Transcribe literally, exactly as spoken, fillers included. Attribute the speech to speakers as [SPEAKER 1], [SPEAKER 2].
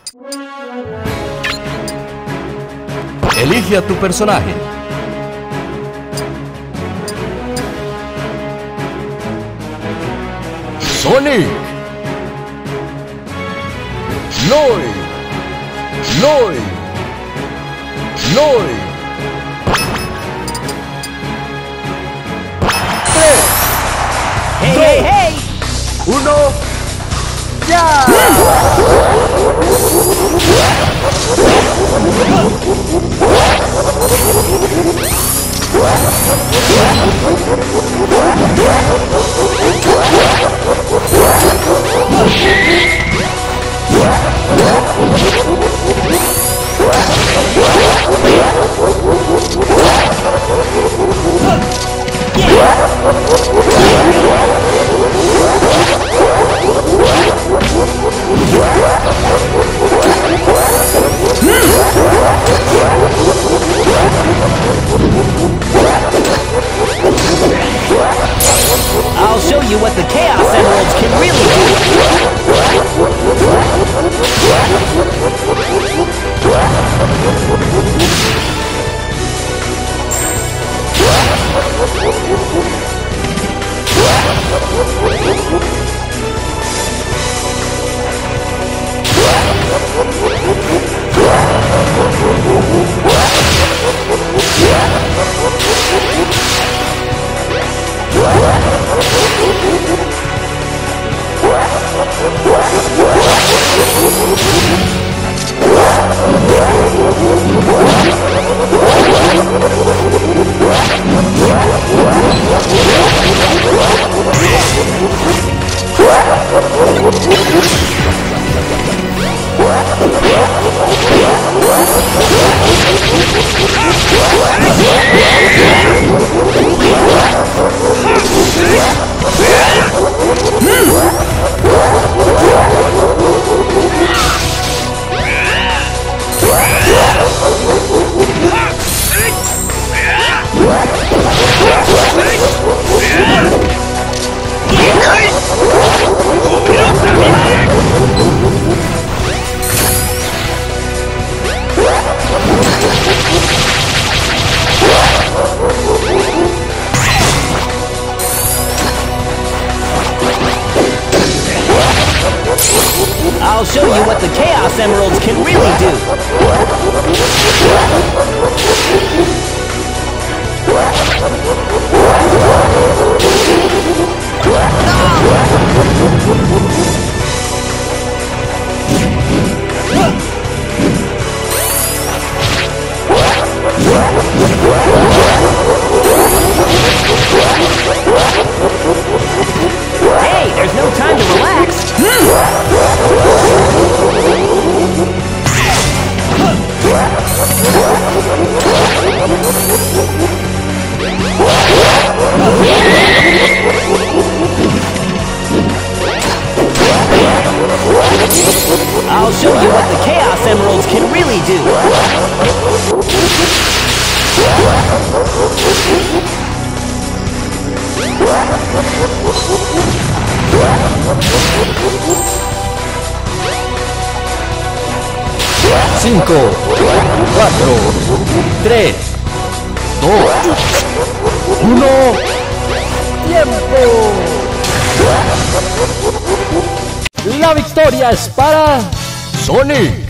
[SPEAKER 1] Elige a tu personaje. Sonic. Lloyd. Lloyd. Lloyd. Tres.
[SPEAKER 2] Hey,
[SPEAKER 1] dos,
[SPEAKER 2] hey, hey!
[SPEAKER 1] Uno. ¡Ya!
[SPEAKER 2] I'll show you what the Chaos Emeralds can really I'll show you what the Chaos Emeralds can really do. Hey, there's no time to relax. I'll show you what the Chaos Emeralds can really do.
[SPEAKER 1] Cinco, cuatro, tres, dos, uno. ¡Tiempo! La victoria es para Sonic.